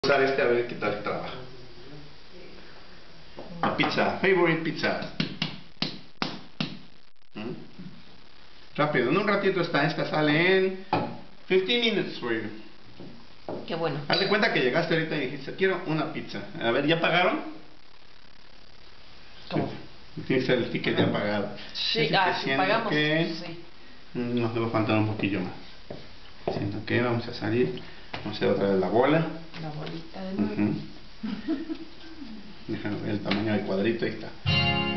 Usar este a ver qué tal trabaja. La pizza, favorite pizza. Rápido, en un ratito esta sale en 15 minutes for you. Qué bueno. Haz de cuenta que llegaste ahorita y dijiste, quiero una pizza. A ver, ¿ya pagaron? ¿Cómo? Sí. Tienes el ticket ya pagado. Sí, siento pagamos. que Sí. nos debe faltar un poquillo más. Siento que vamos a salir. Vamos a hacer otra vez la bola. La bolita de nuevo. Déjame ver el tamaño del cuadrito, ahí está.